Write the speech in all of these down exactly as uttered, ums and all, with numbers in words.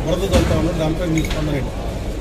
బురద చల్లుతా ఉన్నారు, దానిపై మీ స్పందన ఏంటి?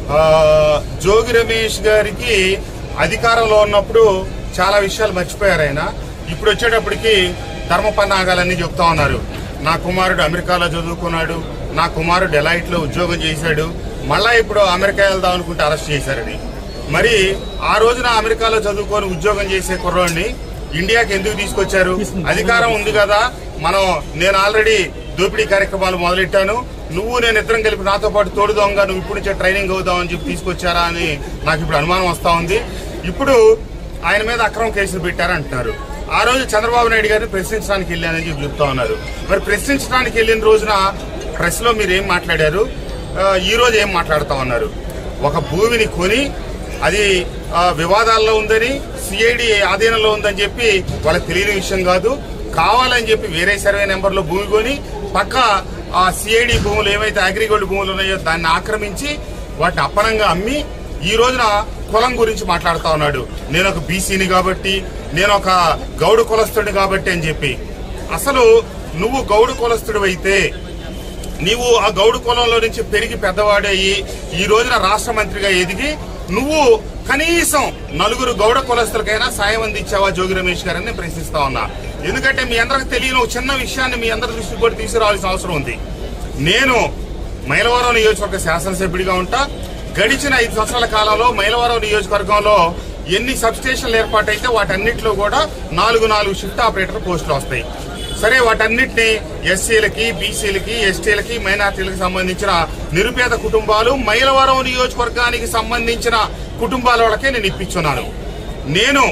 జోగి రమేష్ గారికి అధికారంలో ఉన్నప్పుడు చాలా విషయాలు మర్చిపోయారు. ఆయన ఇప్పుడు వచ్చేటప్పటికి ధర్మపన్నాగాలన్నీ చెప్తా ఉన్నారు. నా కుమారుడు అమెరికాలో చదువుకున్నాడు, నా కుమారుడు డెలైట్ లో ఉద్యోగం చేశాడు, మళ్ళా ఇప్పుడు అమెరికా వెళ్దాం అనుకుంటే అరెస్ట్ చేశారని. మరి ఆ రోజున అమెరికాలో చదువుకొని ఉద్యోగం చేసే కుర్రోడిని ఇండియాకి ఎందుకు తీసుకొచ్చారు? అధికారం ఉంది కదా, మనం నేను ఆల్రెడీ దోపిడీ కార్యక్రమాలు మొదలెట్టాను, నువ్వు నేను ఇద్దరం కలిపి నాతో పాటు తోడు దొంగ, నువ్వు ఇప్పుడు నుంచే ట్రైనింగ్ అవుదామని చెప్పి తీసుకొచ్చారా అని నాకు ఇప్పుడు అనుమానం వస్తా ఉంది. ఇప్పుడు ఆయన మీద అక్రమ కేసులు పెట్టారంటున్నారు. ఆ రోజు చంద్రబాబు నాయుడు గారిని ప్రశ్నించడానికి వెళ్ళానని చెప్పి చెప్తా ఉన్నారు. మరి ప్రశ్నించడానికి వెళ్ళిన రోజున ప్రెస్ లో మీరు ఏం మాట్లాడారు, ఈ రోజు ఏం మాట్లాడుతా ఉన్నారు? ఒక భూమిని కొని అది వివాదాల్లో ఉందని, సిఐడి ఆధీనంలో ఉందని చెప్పి వాళ్ళకి తెలియని విషయం కాదు. కావాలని చెప్పి వేరే సర్వే నెంబర్ లో భూమి కొని పక్క ఆ సిఐడి భూములు ఏవైతే అగ్రిగోల్డ్ భూములు ఉన్నాయో దాన్ని ఆక్రమించి వాటిని అప్పనంగా అమ్మి ఈ రోజున కులం గురించి మాట్లాడుతా ఉన్నాడు. నేను ఒక బీసీని కాబట్టి, నేను ఒక గౌడు కులస్తుడిని కాబట్టి అని చెప్పి. అసలు నువ్వు గౌడు కులస్తుడు అయితే నీవు ఆ గౌడు కులంలో నుంచి పెరిగి పెద్దవాడయ్యి ఈ రోజున రాష్ట్ర మంత్రిగా ఎదిగి నువ్వు కనీసం నలుగురు గౌడ కులస్తులకైనా సాయం అందించావా జోగి రమేష్ గారని నేను ప్రశ్నిస్తా ఉన్నా. ఎందుకంటే మీ అందరికి తెలియని ఒక చిన్న విషయాన్ని మీ అందరి దృష్టికి కూడా తీసుకురావాల్సిన అవసరం ఉంది. నేను మైలవరం నియోజకవర్గ శాసనసభ్యుడిగా ఉంటా. గడిచిన ఐదు సంవత్సరాల కాలంలో మైలవరం నియోజకవర్గంలో ఎన్ని సబ్ స్టేషన్లు ఏర్పాటైతే వాటన్నిటిలో కూడా నాలుగు నాలుగు షిఫ్ట్ ఆపరేటర్ పోస్టులు వస్తాయి. సరే, వాటన్నిటిని ఎస్సీలకి, బీసీలకి, ఎస్టీలకి, మైనార్టీలకు సంబంధించిన నిరుపేద కుటుంబాలు, మైలవరం నియోజకవర్గానికి సంబంధించిన కుటుంబాల వాళ్ళకే నేను ఇప్పించున్నాను. నేను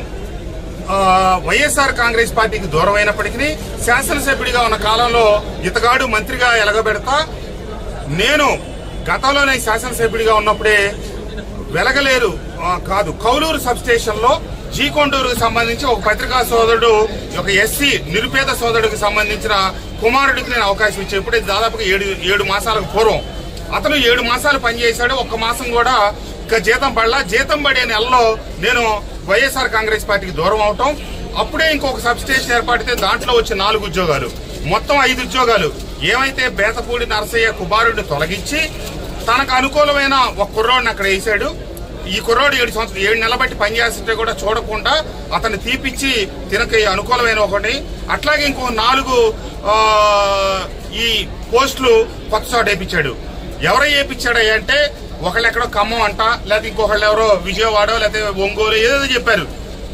వైఎస్ఆర్ కాంగ్రెస్ పార్టీకి దూరం అయినప్పటికీ శాసనసభ్యుడిగా ఉన్న కాలంలో ఇతగాడు మంత్రిగా ఎలగబెడతా. నేను గతంలోనే శాసనసభ్యుడిగా ఉన్నప్పుడే వెలగలేరు కాదు కౌలూరు సబ్ స్టేషన్ లో జీకొండూరుకు సంబంధించి ఒక పత్రికా సోదరుడు, ఒక ఎస్సీ నిరుపేద సోదరుడికి సంబంధించిన కుమారుడికి నేను అవకాశం ఇచ్చే ఇప్పుడే దాదాపుగా ఏడు ఏడు మాసాలకు పూర్వం అతను ఏడు మాసాలు పనిచేశాడు. ఒక్క మాసం కూడా ఇక జీతం పడలా. జీతం పడే నెలలో నేను వైఎస్ఆర్ కాంగ్రెస్ పార్టీకి దూరం అవటం, అప్పుడే ఇంకొక సబ్ స్టేషన్ ఏర్పడితే దాంట్లో వచ్చే నాలుగు ఉద్యోగాలు, మొత్తం ఐదు ఉద్యోగాలు ఏమైతే బేతపూడి నరసయ్య కుమారుడిని తొలగించి తనకు అనుకూలమైన ఒక కుర్రోడిని అక్కడ వేశాడు. ఈ కుర్రోడు ఏడు సంవత్సరాలు ఏడు నెలల బట్టి పనిచేస్తుంటే కూడా చూడకుండా అతన్ని తీపిచ్చి తినకి అనుకూలమైన ఒకటి. అట్లాగే ఇంకో నాలుగు ఈ పోస్టులు కొత్త చోట వేయించాడు. ఎవరో వేయించాడు అంటే ఒకళ్ళు ఎక్కడో ఖమ్మం అంట, లేకపోతే ఇంకొకళ్ళు ఎవరో విజయవాడ లేకపోతే ఒంగోలు ఏదేదో చెప్పారు.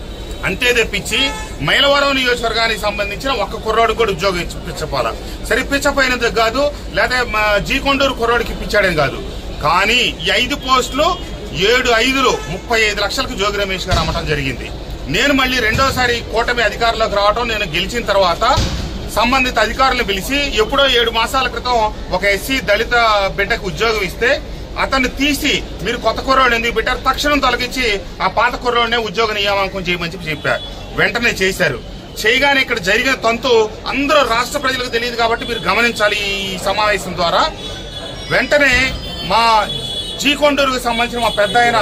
అంతే తెప్పించి మైలవరం నియోజకవర్గానికి సంబంధించిన ఒక్క కుర్రోడు కూడా ఉద్యోగం ఇప్పించపోలా. సరే, ఇప్పించపోయినందుకు కాదు, లేకపోతే జీకొండూరు కుర్రోడికి ఇప్పించాడని కాదు, కానీ ఈ ఐదు పోస్టులు ఏడు ఐదులు ముప్పై ఐదు లక్షలకు జోగి రమేష్ గారు అమ్మటం జరిగింది. నేను మళ్ళీ రెండోసారి కూటమి అధికారంలోకి రావడం, నేను గెలిచిన తర్వాత సంబంధిత అధికారులను పిలిచి ఎప్పుడో ఏడు మాసాల క్రితం ఒక ఎస్సీ దళిత బిడ్డకు ఉద్యోగం ఇస్తే అతన్ని తీసి మీరు కొత్త కుర్రోడు ఎందుకు పెట్టారు, తక్షణం తొలగించి ఆ పాత కుర్రోడినే ఉద్యోగ నియామకం చేయమని చెప్పి చెప్పారు. వెంటనే చేశారు. చేయగానే ఇక్కడ జరిగిన తంతు అందరూ రాష్ట్ర ప్రజలకు తెలియదు కాబట్టి మీరు గమనించాలి. ఈ సమావేశం ద్వారా వెంటనే మా జీకొండూరుకు సంబంధించిన మా పెద్ద ఆయన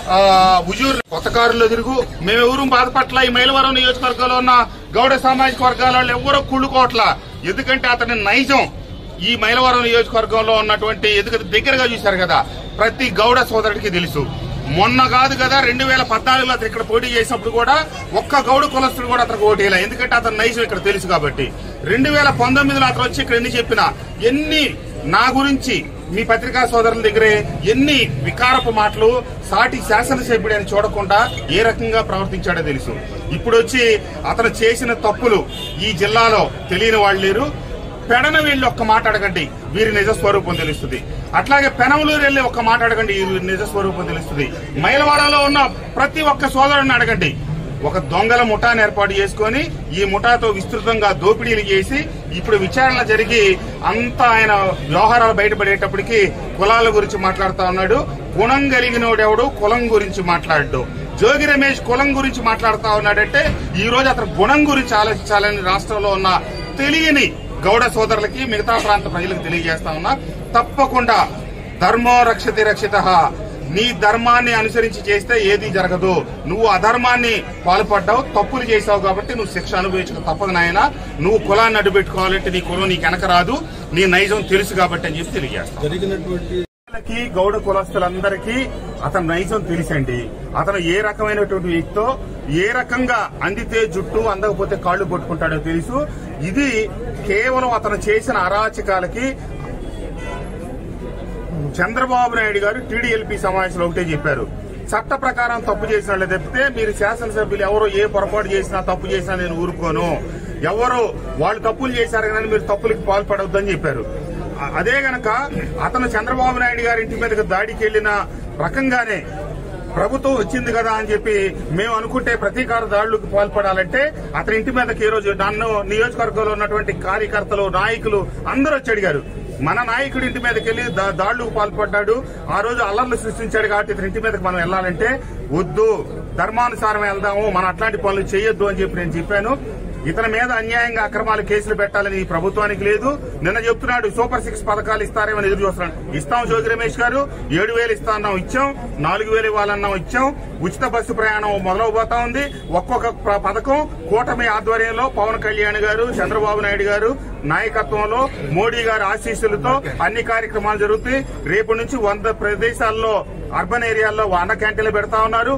ఉజూరు కొత్త కారులో తిరుగు మేమెవరూ బాధపట్ల. ఈ మైలవరం నియోజకవర్గంలో ఉన్న గౌడ సామాజిక వర్గాల వాళ్ళు ఎవరో కుళ్ళుకోవట్లా. ఎందుకంటే అతని నైజం ఈ మైలవరం నియోజకవర్గంలో ఉన్నటువంటి ఎందుకంటే దగ్గరగా చూశారు కదా, ప్రతి గౌడ సోదరుడికి తెలుసు. మొన్న కాదు కదా రెండు వేల పద్నాలుగులో అతను ఇక్కడ పోటీ చేసినప్పుడు కూడా ఒక్క గౌడ కులస్తుడు కూడా అతనికి ఓటు వేయలే. ఎందుకంటే అతని నైజం ఇక్కడ తెలుసు కాబట్టి. రెండు వేల పంతొమ్మిదిలో అతను వచ్చి ఇక్కడ ఎన్ని చెప్పినా, ఎన్ని నా గురించి మీ పత్రికా సోదరుల దగ్గరే ఎన్ని వికారపు మాటలు, సాటి శాసనసభ్యుడు అని చూడకుండా ఏ రకంగా ప్రవర్తించాడో తెలుసు. ఇప్పుడు వచ్చి అతను చేసిన తప్పులు ఈ జిల్లాలో తెలియని వాళ్ళు లేరు. పెడన వెళ్ళి ఒక్క మాట అడగండి, వీరి నిజ స్వరూపం తెలుస్తుంది. అట్లాగే పెనమలూరు వెళ్ళి ఒక్క మాట అడగండి, వీరి నిజ స్వరూపం తెలుస్తుంది. మైలవరంలో ఉన్న ప్రతి ఒక్క సోదరుడిని అడగండి. ఒక దొంగల ముఠాను ఏర్పాటు చేసుకుని ఈ ముఠాతో విస్తృతంగా దోపిడీలు చేసి ఇప్పుడు విచారణ జరిగి అంతా ఆయన వ్యవహారాలు బయటపడేటప్పటికి కులాల గురించి మాట్లాడుతా ఉన్నాడు. గుణం కలిగినోడెవడు కులం గురించి మాట్లాడు. జోగి రమేష్ కులం గురించి మాట్లాడుతా ఉన్నాడంటే ఈ రోజు అతను గుణం గురించి ఆలోచించాలని రాష్ట్రంలో ఉన్న తెలియని గౌడ సోదరులకి మిగతా ప్రాంత ప్రజలకు తెలియజేస్తా ఉన్నా. తప్పకుండా ధర్మో రక్షతి రక్షిత, నీ ధర్మాన్ని అనుసరించి చేస్తే ఏది జరగదు. నువ్వు అధర్మాన్ని పాల్పడ్డావు, తప్పులు చేసావు కాబట్టి నువ్వు శిక్ష అనుభవించక తప్పదు నాయన. నువ్వు కులాన్ని అడ్డుపెట్టుకోవాలంటే నీ కులం నీకు వెనక రాదు, నీ నైజం తెలుసు కాబట్టి అని చెప్పి తెలియజేస్తాం. జరిగినటువంటి గౌడ కులస్తులందరికీ అతని నైజం తెలుసండి. అతను ఏ రకమైనటువంటి వ్యక్తితో ఏ రకంగా అందితే జుట్టు, అందకపోతే కాళ్లు పట్టుకుంటాడో తెలుసు. ఇది కేవలం అతను చేసిన అరాచకాలకి చంద్రబాబు నాయుడు గారు టీడీఎల్పీ సమావేశంలో ఒకటే చెప్పారు, చట్ట ప్రకారం తప్పు చేసిన వాళ్ళు తప్పితే మీరు శాసనసభ్యులు ఎవరో ఏ పొరపాటు చేసినా తప్పు చేసినా నేను ఊరుకోను, ఎవరో వాళ్ళు తప్పులు చేశారు కానీ మీరు తప్పులకు పాల్పడవద్దని చెప్పారు. అదే గనక అతను చంద్రబాబు నాయుడు గారి ఇంటి మీదకి దాడికి వెళ్లిన రకంగానే ప్రభుత్వం వచ్చింది కదా అని చెప్పి మేము అనుకుంటే ప్రతీకార దాడులకు పాల్పడాలంటే అతని ఇంటి మీదకి ఈ రోజు నన్ను నియోజకవర్గంలో ఉన్నటువంటి కార్యకర్తలు, నాయకులు అందరూ వచ్చి అడిగారు. మన నాయకుడి ఇంటి మీదకి వెళ్లి దాడులకు పాల్పడ్డాడు, ఆ రోజు అల్లర్లు సృష్టించాడు కాబట్టి ఇతని ఇంటి మీదకి మనం వెళ్లాలంటే వద్దు, ధర్మానుసారం వెళ్దాము, మనం అట్లాంటి పనులు చేయొద్దు అని చెప్పి నేను చెప్పాను. ఇతని మీద అన్యాయంగా అక్రమాలు కేసులు పెట్టాలని ఈ ప్రభుత్వానికి లేదు. నిన్న చెప్తున్నాడు సూపర్ సిక్స్ పథకాలు ఇస్తారేమని ఎదురు చూస్తున్నాడు. ఇస్తాం జోగి రమేష్ గారు, ఏడు వేలు ఇస్తా అన్నాం ఇచ్చాం, నాలుగు వేలు ఇవ్వాలన్నాం ఇచ్చాం. ఉచిత బస్సు ప్రయాణం మొదలవబోతా ఉంది. ఒక్కొక్క పథకం కూటమి ఆధ్వర్యంలో పవన్ కళ్యాణ్ గారు, చంద్రబాబు నాయుడు గారు నాయకత్వంలో, మోడీ గారి ఆశీస్సులతో అన్ని కార్యక్రమాలు జరుగుతాయి. రేపు నుంచి వంద ప్రదేశాల్లో అర్బన్ ఏరియాల్లో అన్న క్యాంటీన్లు పెడతా ఉన్నారు.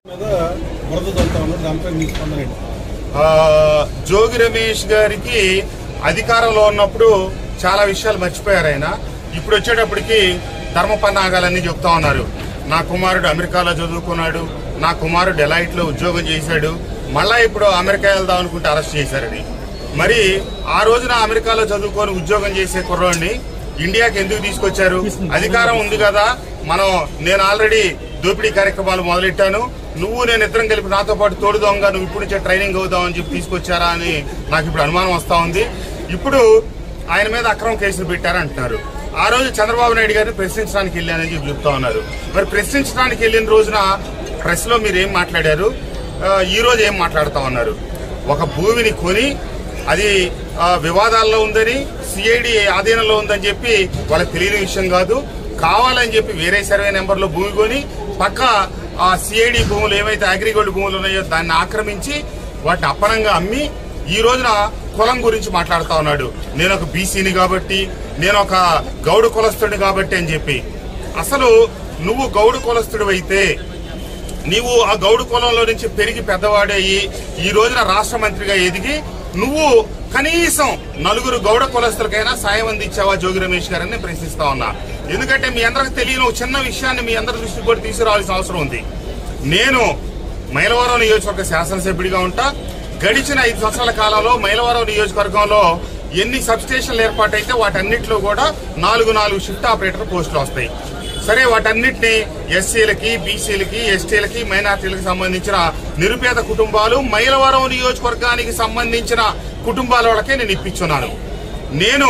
జోగి రమేష్ గారికి అధికారంలో ఉన్నప్పుడు చాలా విషయాలు మర్చిపోయారు ఆయన. ఇప్పుడు వచ్చేటప్పటికి ధర్మపన్నాగాలన్నీ చెప్తా ఉన్నారు. నా కుమారుడు అమెరికాలో చదువుకున్నాడు, నా కుమారుడు డెలైట్ లో ఉద్యోగం చేశాడు, మళ్ళా ఇప్పుడు అమెరికా వెళ్దాం అనుకుంటే అరెస్ట్ చేశారని. మరి ఆ రోజున అమెరికాలో చదువుకొని ఉద్యోగం చేసే కుర్రోడిని ఇండియాకి ఎందుకు తీసుకొచ్చారు? అధికారం ఉంది కదా, మనం నేను ఆల్రెడీ దోపిడీ కార్యక్రమాలు మొదలెట్టాను, నువ్వు నేను ఇద్దరం కలిపి నాతో పాటు తోడుదాంగా నువ్వు ఇప్పుడు నుంచే ట్రైనింగ్ అవుదామని చెప్పి తీసుకొచ్చారా అని నాకు ఇప్పుడు అనుమానం వస్తా ఉంది. ఇప్పుడు ఆయన మీద అక్రమ కేసులు పెట్టారంటున్నారు. ఆ రోజు చంద్రబాబు నాయుడు గారిని ప్రశ్నించడానికి వెళ్ళానని చెప్పి చెప్తా ఉన్నారు. మరి ప్రశ్నించడానికి వెళ్ళిన రోజున ప్రెస్ లో మీరు ఏం మాట్లాడారు, ఈ రోజు ఏం మాట్లాడుతా ఉన్నారు? ఒక భూమిని కొని అది వివాదాల్లో ఉందని, సిఐడి ఆధీనంలో ఉందని చెప్పి వాళ్ళకి తెలియని విషయం కాదు. కావాలని చెప్పి వేరే సర్వే నెంబర్లో భూమి కొని పక్క ఆ సిఐడి భూములు ఏవైతే అగ్రిగోల్డ్ భూములు ఉన్నాయో దాన్ని ఆక్రమించి వాటిని అప్పనంగా అమ్మి ఈ రోజున కులం గురించి మాట్లాడుతా ఉన్నాడు. నేను ఒక బీసీని కాబట్టి, నేను ఒక గౌడు కులస్తుడిని కాబట్టి అని చెప్పి. అసలు నువ్వు గౌడు కులస్తుడు అయితే నీవు ఆ గౌడు కులంలో నుంచి పెరిగి పెద్దవాడయ్యి ఈ రోజున రాష్ట్ర మంత్రిగా ఎదిగి నువ్వు కనీసం నలుగురు గౌడ కులస్తులకైనా సాయం అందించావా జోగి రమేష్ గారని ప్రశ్నిస్తా ఉన్నా. ఎందుకంటే మీ అందరికి తెలియని ఒక చిన్న విషయాన్ని మీ అందరి దృష్టికి కూడా తీసుకురావాల్సిన అవసరం ఉంది. నేను మైలవరం నియోజకవర్గ శాసనసభ్యుడిగా ఉంటా. గడిచిన ఐదు సంవత్సరాల కాలంలో మైలవరం నియోజకవర్గంలో ఎన్ని సబ్ స్టేషన్లు ఏర్పాటైతే వాటన్నిటిలో కూడా నాలుగు నాలుగు షిఫ్ట్ ఆపరేటర్ పోస్టులు వస్తాయి. సరే, వాటన్నిటిని ఎస్సీలకి, బీసీలకి, ఎస్టీలకి, మైనార్టీలకు సంబంధించిన నిరుపేద కుటుంబాలు, మైలవరం నియోజకవర్గానికి సంబంధించిన కుటుంబాల వాళ్ళకే నేను ఇప్పించున్నాను. నేను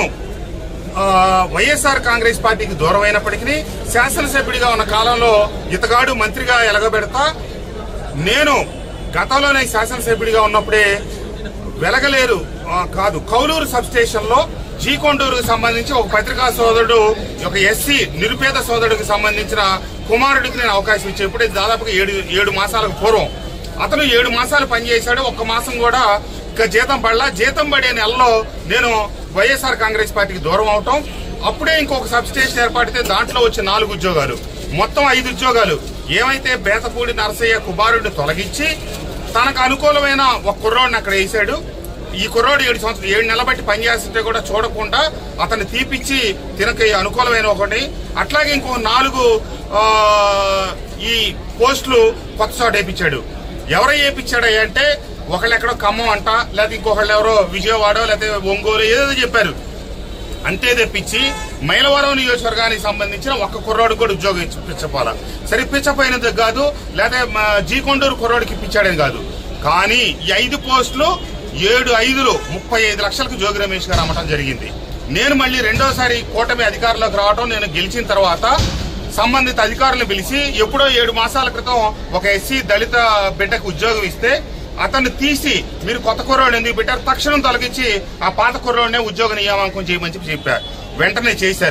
వైఎస్ఆర్ కాంగ్రెస్ పార్టీకి దూరం అయినప్పటికీ శాసనసభ్యుడిగా ఉన్న కాలంలో ఇతగాడు మంత్రిగా ఎలగబెడతా. నేను గతంలోనే శాసనసభ్యుడిగా ఉన్నప్పుడే వెలగలేరు కాదు కౌలూరు సబ్ స్టేషన్ లో జీకొండూరుకు సంబంధించి ఒక పత్రికా సోదరుడు, ఒక ఎస్సీ నిరుపేద సోదరుడికి సంబంధించిన కుమారుడికి నేను అవకాశం ఇచ్చే ఇప్పుడు దాదాపుగా ఏడు ఏడు మాసాలకు పూర్వం అతను ఏడు మాసాలు పనిచేశాడు. ఒక్క మాసం కూడా ఇక జీతం పడలా. జీతం పడే నెలలో నేను వైఎస్ఆర్ కాంగ్రెస్ పార్టీకి దూరం అవటం, అప్పుడే ఇంకొక సబ్ స్టేషన్ ఏర్పడితే దాంట్లో వచ్చే నాలుగు ఉద్యోగాలు, మొత్తం ఐదు ఉద్యోగాలు ఏమైతే బేతపూడి నరసయ్య కుమారుడిని తొలగించి తనకు అనుకూలమైన ఒక కుర్రోడిని అక్కడ వేశాడు. ఈ కుర్రోడు ఏడు సంవత్సరాలు ఏడు నెలల బట్టి పనిచేస్తుంటే కూడా చూడకుండా అతన్ని తీపిచ్చి తినకి అనుకూలమైన ఒకటి, అట్లాగే ఇంకో నాలుగు ఈ పోస్టులు కొత్త చోట వేయించాడు. ఎవరో వేయించాడు అంటే ఒకళ్ళు ఎక్కడో ఖమ్మం అంట, లేకపోతే ఇంకొకళ్ళు ఎవరో విజయవాడ లేకపోతే ఒంగోలు ఏదేదో చెప్పారు. అంతే తెప్పించి మైలవరం నియోజకవర్గానికి సంబంధించిన ఒక్క కుర్రోడు కూడా ఉద్యోగం ఇప్పించపోలా. సరే, ఇప్పించపోయినది కాదు, లేకపోతే జీకొండూరు కుర్రోడికి ఇప్పించాడని కాదు, కానీ ఈ ఐదు పోస్టులు ఏడు ఐదులు ముప్పై ఐదు లక్షలకు జోగి రమేష్ గారు అమ్మటం జరిగింది. నేను మళ్ళీ రెండోసారి కూటమి అధికారంలోకి రావడం, నేను గెలిచిన తర్వాత సంబంధిత అధికారులను పిలిచి ఎప్పుడో ఏడు మాసాల క్రితం ఒక ఎస్సీ దళిత బిడ్డకు ఉద్యోగం ఇస్తే అతన్ని తీసి మీరు కొత్త కుర్రోడు ఎందుకు పెట్టారు, తక్షణం తొలగించి ఆ పాత కుర్రోడ్నే ఉద్యోగ నియామకం చేయమని చెప్పి చెప్పారు. వెంటనే చేశారు.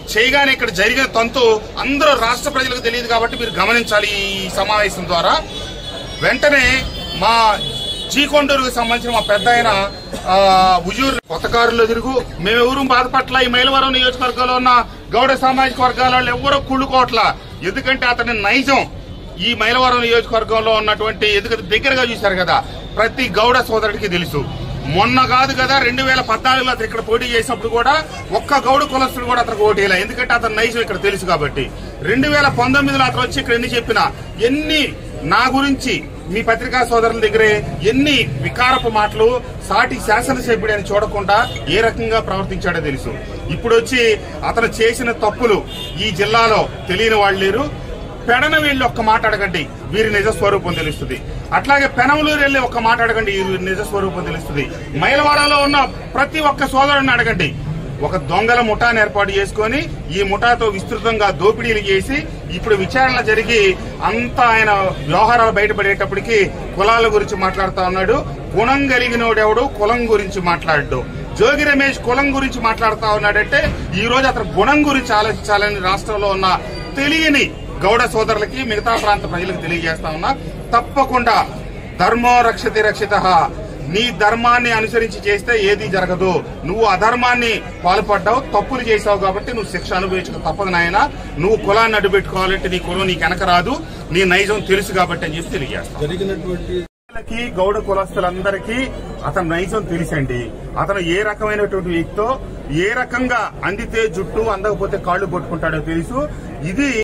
చేయగానే ఇక్కడ జరిగిన తంతు అందరూ రాష్ట్ర ప్రజలకు తెలియదు కాబట్టి మీరు గమనించాలి ఈ సమావేశం ద్వారా. వెంటనే మా చీకొండూరుకు సంబంధించిన మా పెద్ద ఆయన ఉజూరు కొత్త కారులో తిరుగు మేమెవరూ బాధపట్ల. ఈ మైలవరం నియోజకవర్గంలో ఉన్న గౌడ సామాజిక వర్గాల వాళ్ళు ఎవరో కుళ్ళుకోవట్ల. ఎందుకంటే అతని నైజం ఈ మైలవరం నియోజకవర్గంలో ఉన్నటువంటి ఎందుకంటే దగ్గరగా చూశారు కదా, ప్రతి గౌడ సోదరుడికి తెలుసు. మొన్న కాదు కదా రెండు వేల పద్నాలుగులో అతను ఇక్కడ పోటీ చేసినప్పుడు కూడా ఒక్క గౌడ కులస్తుడు కూడా అతనికి ఓటు వేయలే. ఎందుకంటే అతని నైజం ఇక్కడ తెలుసు కాబట్టి. రెండు వేల పంతొమ్మిదిలో అతను వచ్చి ఇక్కడ ఎన్ని చెప్పినా, ఎన్ని నా గురించి మీ పత్రికా సోదరుల దగ్గరే ఎన్ని వికారపు మాటలు సాటి శాసనసభ్యుడు అని చూడకుండా ఏ రకంగా ప్రవర్తించాడో తెలుసు. ఇప్పుడు వచ్చి అతను చేసిన తప్పులు ఈ జిల్లాలో తెలియని వాళ్ళు లేరు. పెడన వెళ్ళి ఒక్క మాట అడగండి, వీరి నిజ స్వరూపం తెలుస్తుంది. అట్లాగే పెనమలూరు వెళ్ళి ఒక్క మాట అడగండి, వీరి నిజ స్వరూపం తెలుస్తుంది. మైలవాడలో ఉన్న ప్రతి ఒక్క సోదరుడిని అడగండి. ఒక దొంగల ముఠాను ఏర్పాటు చేసుకుని ఈ ముఠాతో విస్తృతంగా దోపిడీలు చేసి ఇప్పుడు విచారణ జరిగి అంతా ఆయన వ్యవహారాలు బయటపడేటప్పటికి కులాల గురించి మాట్లాడుతా ఉన్నాడు. గుణం కలిగినోడెవడు కులం గురించి మాట్లాడు. జోగి రమేష్ కులం గురించి మాట్లాడుతా ఉన్నాడంటే ఈ రోజు అతను గుణం గురించి ఆలోచించాలని రాష్ట్రంలో ఉన్న తెలియని గౌడ సోదరులకి మిగతా ప్రాంత ప్రజలకు తెలియజేస్తా ఉన్నా. తప్పకుండా ధర్మో రక్షతి రక్షితః. నీ ధర్మాన్ని అనుసరించి చేస్తే ఏది జరగదు. నువ్వు అధర్మాన్ని పాల్పడ్డావు, తప్పులు చేసావు కాబట్టి నువ్వు శిక్ష అనుభవించక తప్పదు నాయన. నువ్వు కులాన్ని అడ్డుపెట్టుకోవాలంటే నీ కులం నీకు వెనక రాదు, నీ నైజం తెలుసు కాబట్టి అని చెప్పి తెలియజేస్తాం. జరిగినటువంటి గౌడ కులస్తులందరికీ అతని నైజం తెలుసండి. అతను ఏ రకమైనటువంటి వ్యక్తితో ఏ రకంగా అందితే జుట్టు అందకపోతే కాళ్లు పట్టుకుంటాడో తెలుసు. ఇది